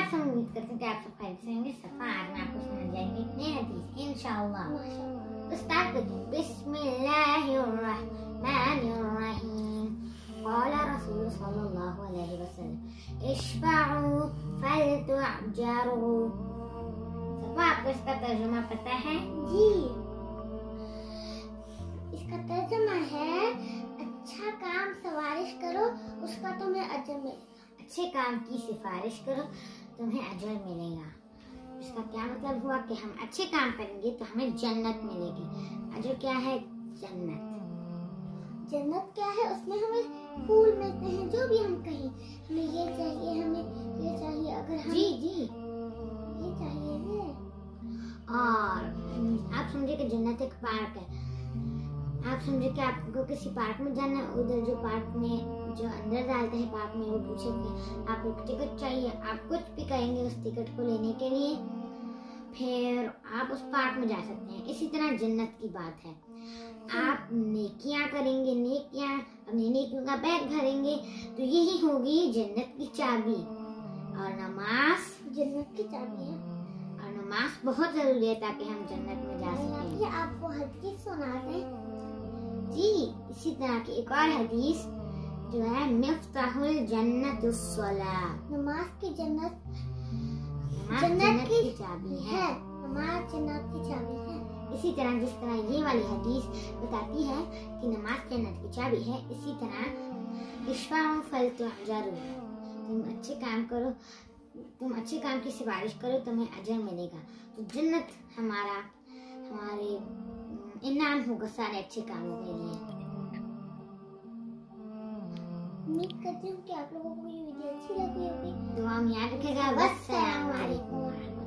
सब उम्मीद करते हैं कि आप सब खैरियत से होंगे। सफा आज मैं आपको समझ जाएंगे नए हदीस इंशाअल्लाह। तो स्टार्ट करते हैं। बिस्मिल्लाहिर्रहमानिर्रहीम। क़ाल रसूल सल्लल्लाहु अलैहि वसल्लम इश्फ़अू फलतुअजरू। सफा आपको इसका तर्जुमा पता है? जी, इसका तर्जुमा है अच्छा काम सिफारिश करो उसका तुम्हें अजर मिलेगा। अच्छे काम की सिफारिश करो तुम्हें अजर मिलेगा। इसका क्या मतलब हुआ कि हम अच्छे काम करेंगे तो हमें जन्नत मिलेगी। अजर क्या है? जन्नत। जन्नत क्या है? उसमें हमें फूल मिलते हैं, जो भी हम कहें हमें ये चाहिए, हमें ये चाहिए, अगर हम जी ये चाहिए है। और आप समझे कि जन्नत एक पार्क है। आप समझे कि आपको किसी पार्क में जाना है, उधर जो पार्क में जो अंदर डालते हैं पार्क में, वो पूछेंगे आपको टिकट चाहिए, आप कुछ भी कहेंगे उस टिकट को लेने के लिए, फिर आप उस पार्क में जा सकते हैं। इसी तरह जन्नत की बात है। आप नेकियां करेंगे, नेकियां अपनी नेकियों का बैग भरेंगे तो यही होगी जन्नत की चाबी। और नमाज जन्नत की चाबी है। और नमाज बहुत जरूरी है ताकि हम जन्नत में जा सकें। ये आपको हदीस सुनाते हैं। जी, इसी तरह की एक और हदीस जो है मिफ्ताहुल जन्नतुस्सलाह। नमाज की जन्नत जन्नत की चाबी है। नमाज जन्नत की चाबी है। इसी तरह जिस तरह ये वाली हदीस बताती है कि नमाज जन्नत की चाबी है, इसी तरह इश्फ़अू फलतुअजरू। तुम अच्छे काम करो, तुम अच्छे काम की सिफारिश करो तुम्हें अजर मिलेगा। तो जन्नत हमारे इनाम होगा सारे अच्छे कामों के लिए। उम्मीद करती हूँ कि आप लोगों को ये वीडियो अच्छी लगी होगी। दुआ में याद रखेगा। वस्सलाम वालेकुम।